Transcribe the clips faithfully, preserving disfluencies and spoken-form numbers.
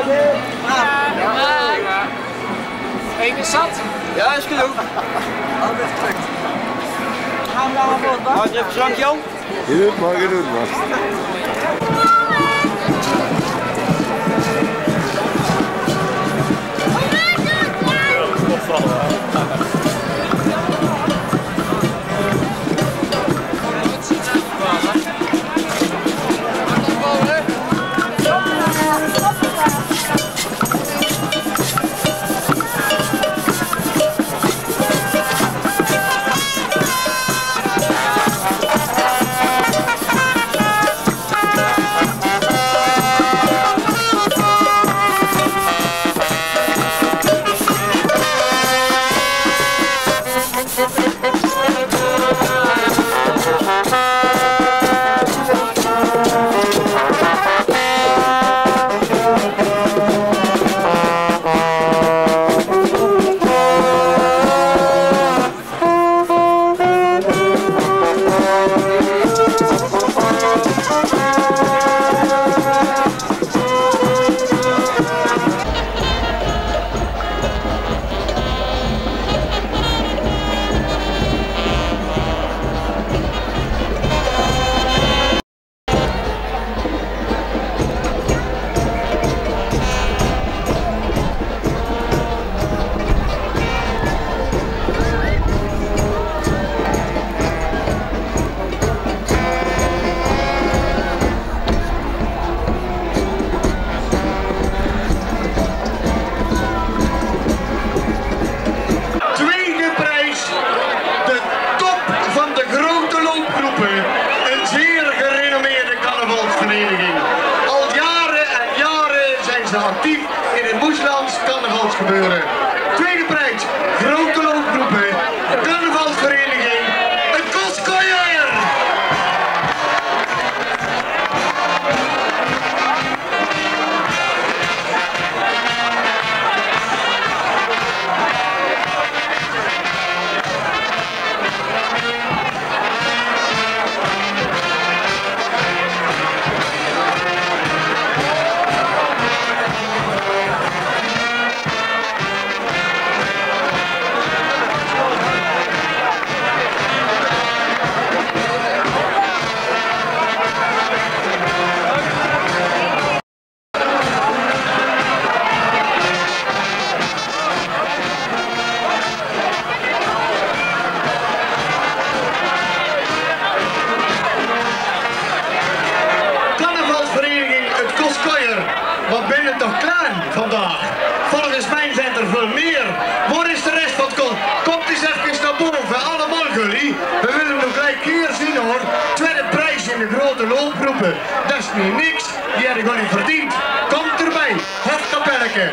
Eén is zat? Ja, is genoeg. Altijd gelukt. Gaan we allemaal voor het bad? Mag je even drank, Jan? Je doet maar, je doet maar. Actief in het Moeslands carnavalsgebeuren. Tweede prijs, grote loopgroepen, carnavalsvereniging, het Kos Kojer. Wat ben je toch klein vandaag? Volgens mij zijn er veel meer. Waar is de rest van het kont? Komt eens even naar boven, allemaal jullie. We willen nog gelijk hier zien hoor. Tweede prijs in de grote loopgroepen. Dat is niet niks, die hebben gewoon niet verdiend. Komt erbij, hofkapelletje.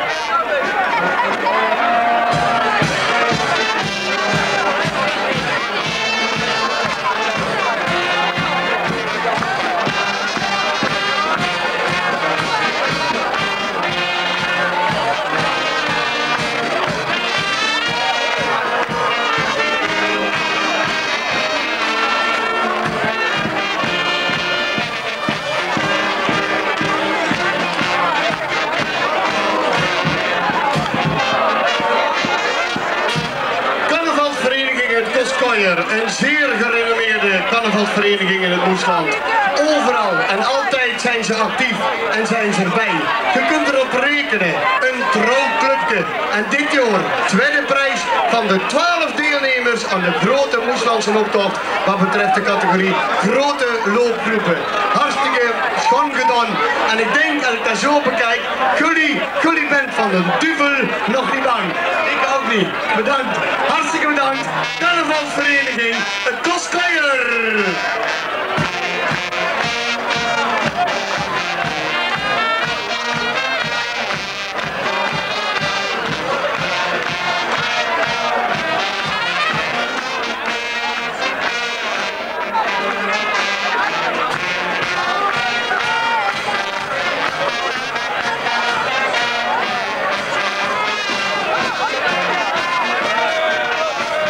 Een zeer gerenommeerde carnavalsvereniging in het Moesland. Overal en altijd zijn ze actief en zijn ze erbij. Je kunt erop rekenen, een trouw clubje. En dit jaar tweede prijs van de twaalf deelnemers aan de grote Moeslandse optocht wat betreft de categorie grote loopgroepen. Hartstikke schoon gedaan. En ik denk, als ik dat zo bekijk, jullie, jullie bent van de duivel nog niet bang. Ik ook niet. Bedankt. Hartstikke bedankt. Carnavalsvereniging, het Kos Kojer.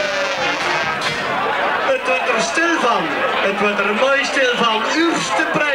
Het wordt er mooi stil van. Uwste prijs.